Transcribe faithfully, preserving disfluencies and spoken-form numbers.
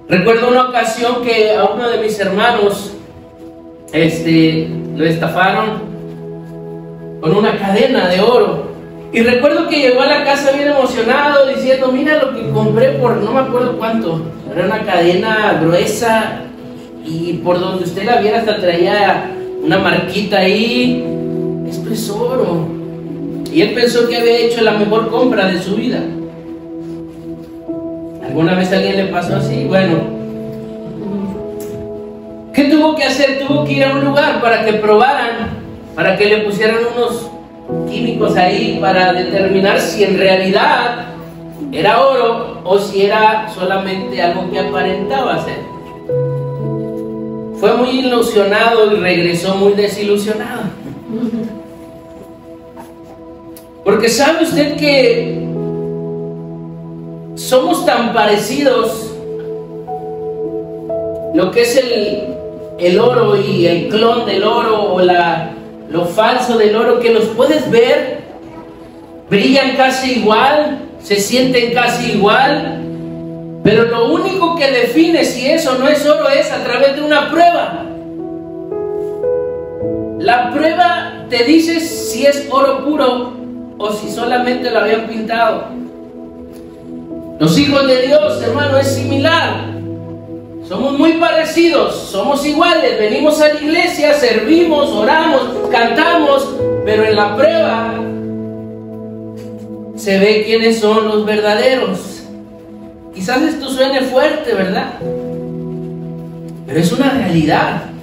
Recuerdo una ocasión que a uno de mis hermanos este, lo estafaron con una cadena de oro. Y recuerdo que llegó a la casa bien emocionado diciendo: mira lo que compré por no me acuerdo cuánto. Era una cadena gruesa y por donde usted la viera hasta traía una marquita ahí. Esto es oro. Y él pensó que había hecho la mejor compra de su vida. ¿Alguna vez a alguien le pasó así? Bueno, ¿qué tuvo que hacer? Tuvo que ir a un lugar para que probaran, para que le pusieran unos químicos ahí para determinar si en realidad era oro o si era solamente algo que aparentaba ser. Fue muy ilusionado y regresó muy desilusionado. Porque sabe usted que somos tan parecidos, lo que es el, el oro y el clon del oro o la, lo falso del oro, que los puedes ver, brillan casi igual, se sienten casi igual, pero lo único que define si eso no es oro es a través de una prueba. La prueba te dice si es oro puro o si solamente lo habían pintado. Los hijos de Dios, hermano, es similar. Somos muy parecidos, somos iguales, venimos a la iglesia, servimos, oramos, cantamos, pero en la prueba se ve quiénes son los verdaderos. Quizás esto suene fuerte, ¿verdad? Pero es una realidad.